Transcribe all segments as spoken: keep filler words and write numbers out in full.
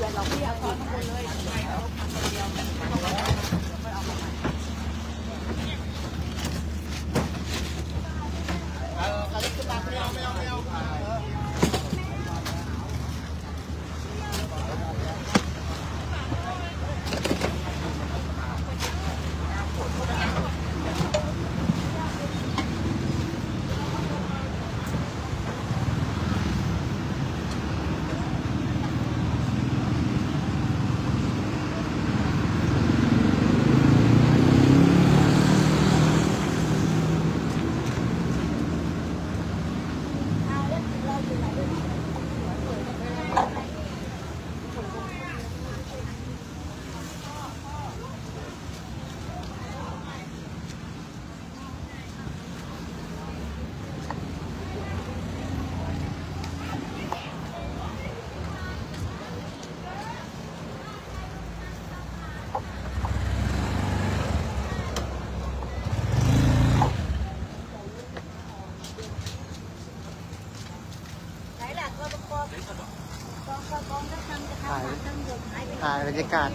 เราพี่เอาซ้อนข้างบนเลยใช่เอาทำคนเดียวไม่ต้องเอาเดี๋ยวค่อยเอามาใหม่เออคาลิกขึ้นมาไม่เอาไม่เอาไม่เอาถ่ายบรรยากาศ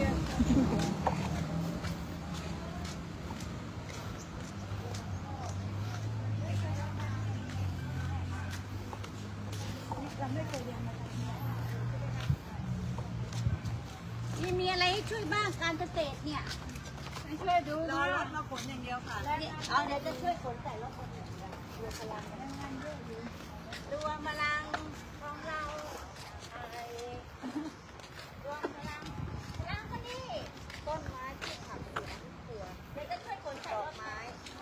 นี่มีอะไรให้ช่วยบ้างการเกษตรเนี่ยช่วยดูรอรถมาขนอย่างเดียวค่ะเอาเดี๋ยวจะช่วยขนแต่ละคนอย่างเดียวดูพลังงานเยอะอยู่ดูพลังของเราไอ้รวมพลังพลังคนนี้ต้นไม้ที่ผักสวนครัวเดี๋ยวจะช่วยขนใส่ดอกไม้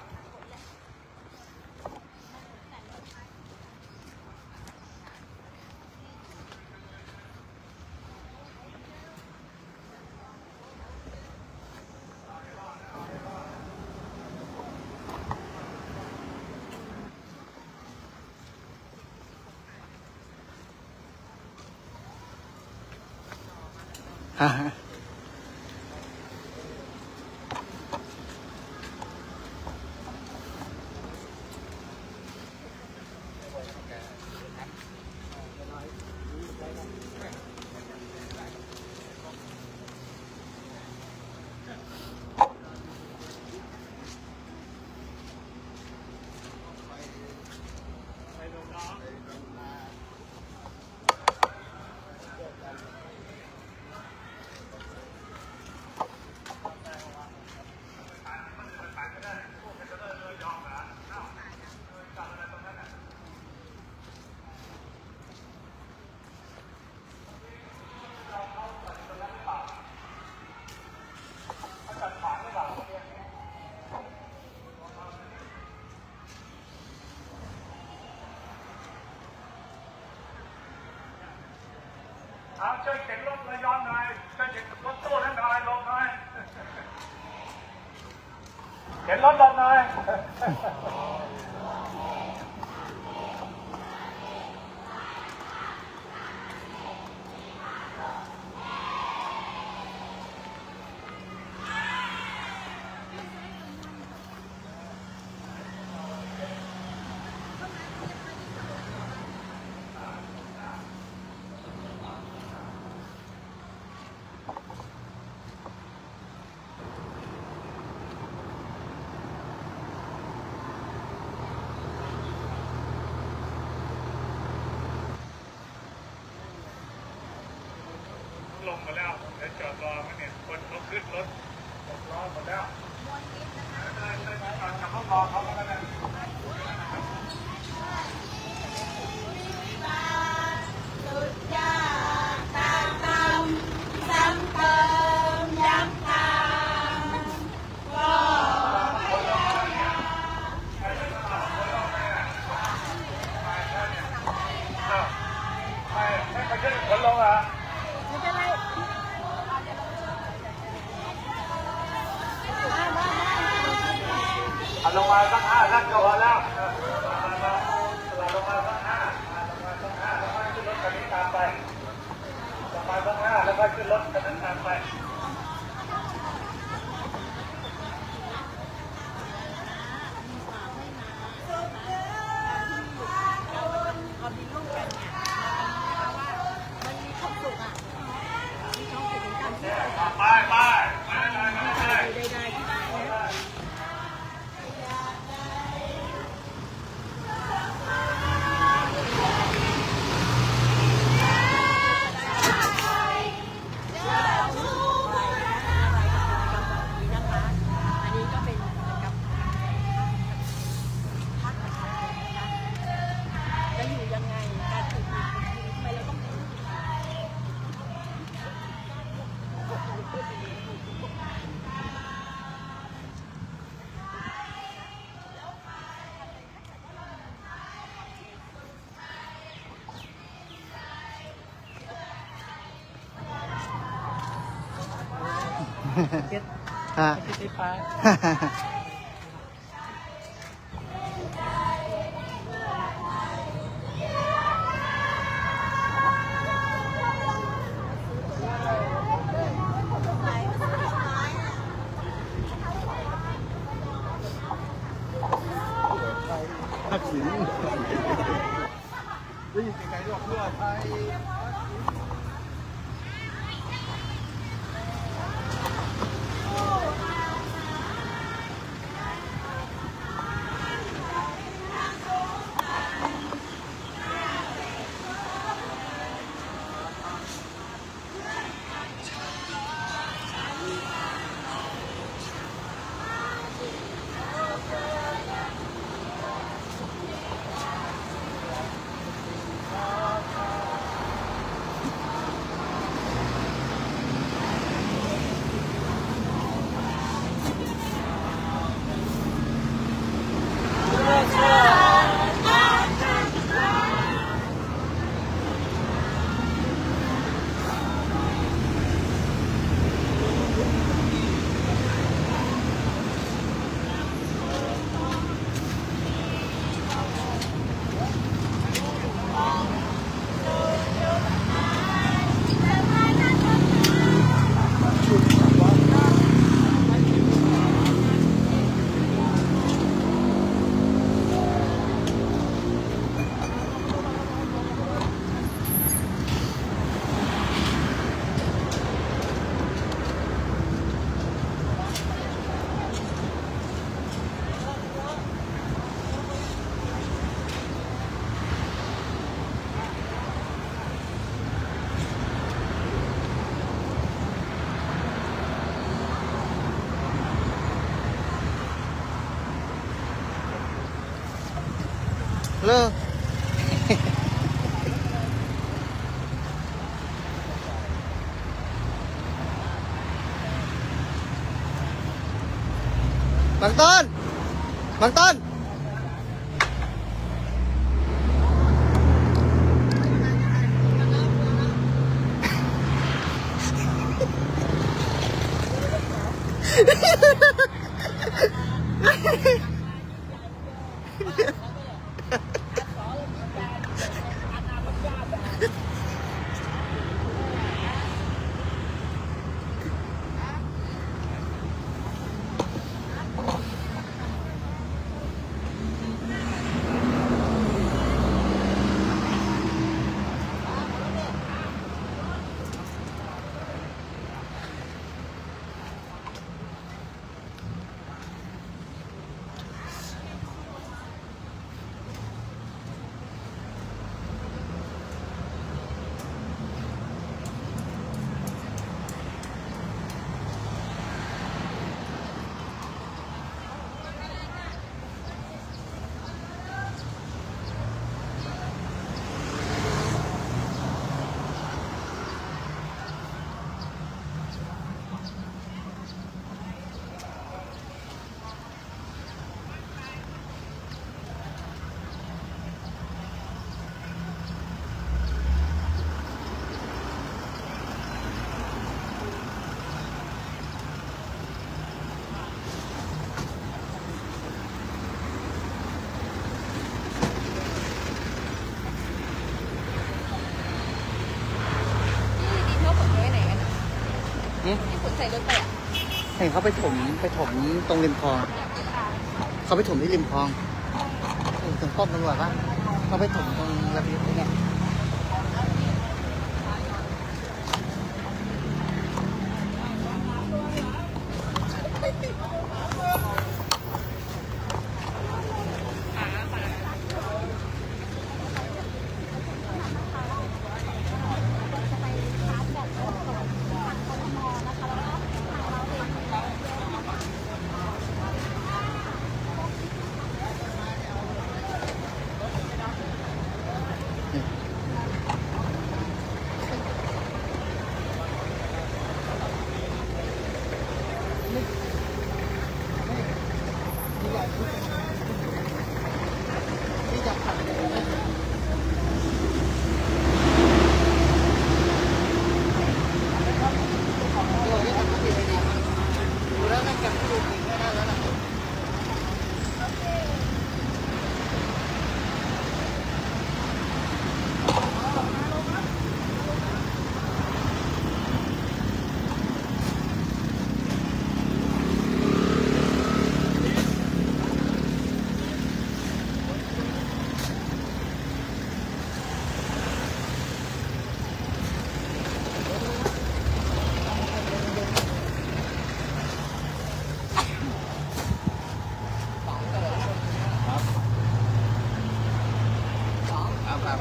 อ่าเอาช่วยเข็นรถระยองหน่อยช่วยเข็นรถตู้ให้หน่อยลงหน่อยเข็นรถลงหน่อยลงมาแล้วเดี๋ยวจอดรอมาเนี่ยคนเขาขึ้นรถรถรอหมดแล้วได้ได้ได้กลับรถรอเขาแล้วนะสุดยอดตามตำซ้ำเติมย้ำตามก็ไม่ไม่ไปขึ้นคนลงอ่ะลงมาสักห้าท่านก็พอแล้วลงมาสักห้าลงมาสักห้าแล้วก็ขึ้นรถคันนี้ตามไปลงมาสักห้าแล้วก็ขึ้นรถคันนั้นตามไปเรามีลูกกันเนี่ยเราว่ามันมีความสุขอ่ะมีเก็ตฮะเก็ตไฟฟ้าทักษิณได้ยินเสียงไก่ด้วยเพื่อไทยเลิกบางต้นบางต้นที่ขุดใส่รถไปอ่ะเห็นเขาไปถมไปถมตรงริมคลอง เขาไปถมที่ริมคลองตรงป้อมตำรวจปะเขาไปถมตรงระเบียงเนี่ยเ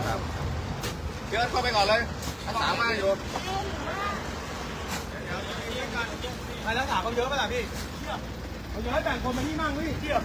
ครับเดี๋ยวเข้าไปก่อนเลยอาสามาอยู่ใครรักษาเขาเยอะไหมล่ะพี่เขาจะให้แบ่งคนมาที่มั่งพี่เทียบ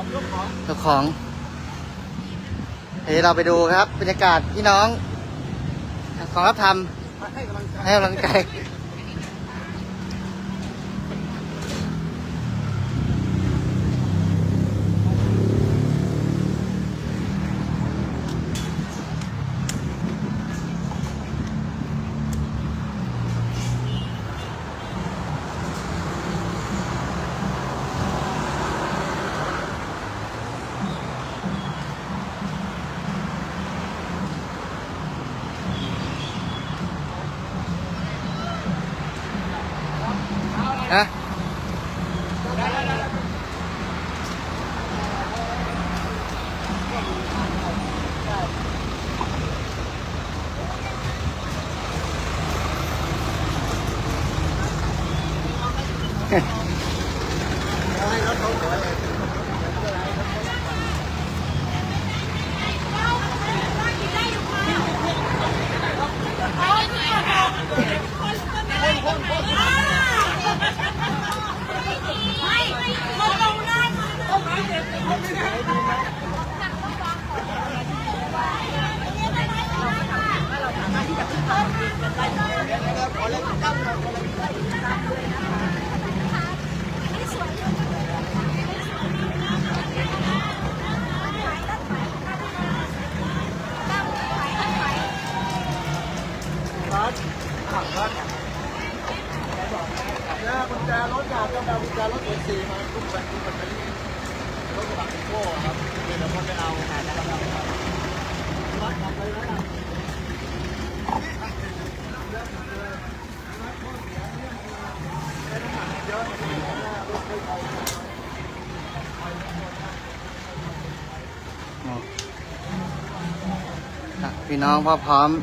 ยกของเจ้าของเดี๋ยวเราไปดูครับบรรยากาศพี่น้องของรับทให้กำลังใจำให้กำลังใจฮะเนี่ยกุญแจรถกับกำลังกุญแจรถเอซีมาทุกแบบทุกแบบนี้รถกระบะโก้ครับเดี๋ยวคนไปเอาหาได้แล้วครับรถขับไปแล้วนะพี่น้องพอพร้อม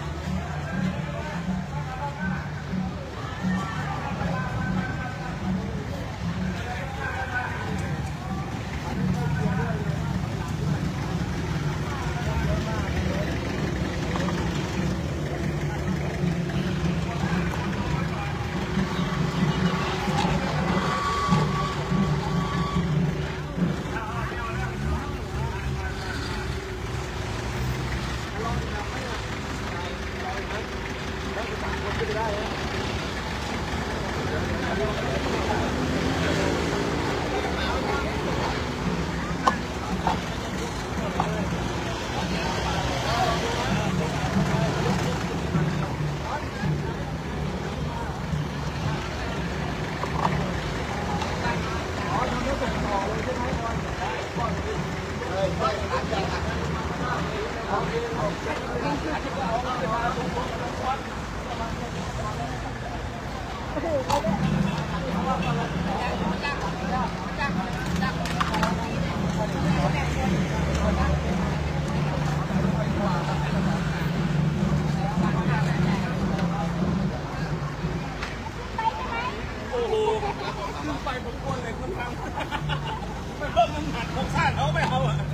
ไปผมกลัวเลยคุณทำไม่เพิ่มน้ำหนักโครงสร้างเขาไม่เอาอ่ะ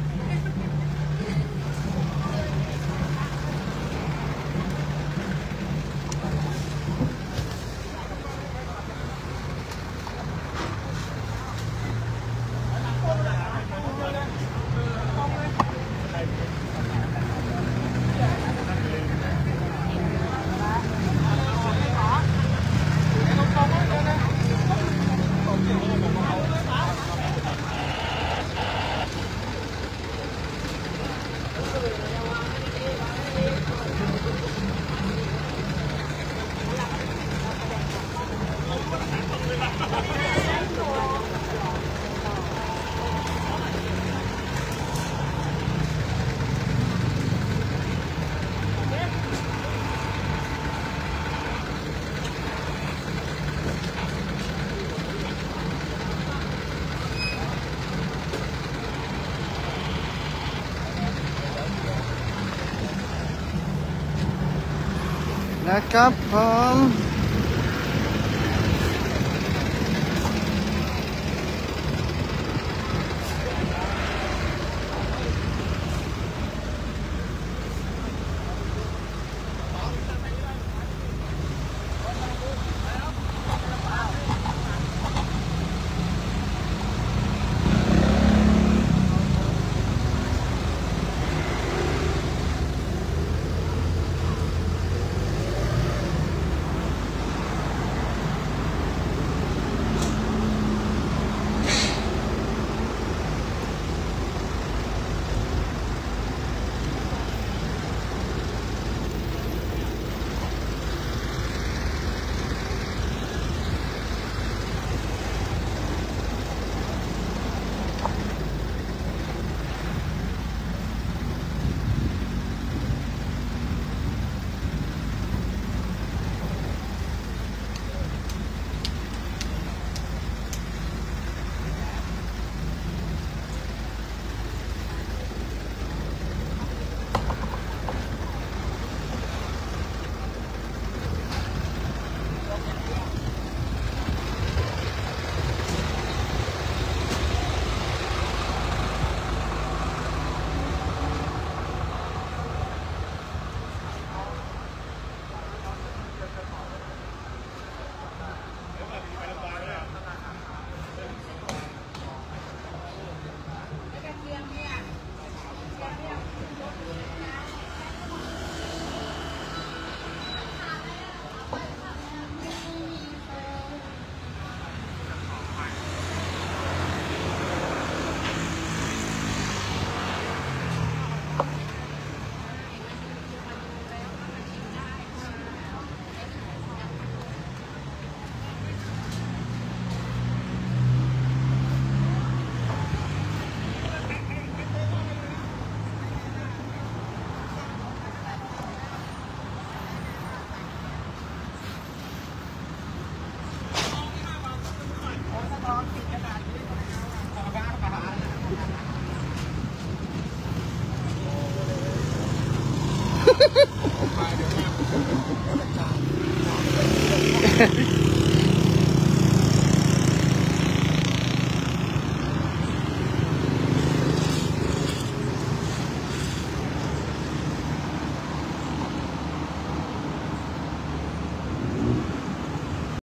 นะครับผม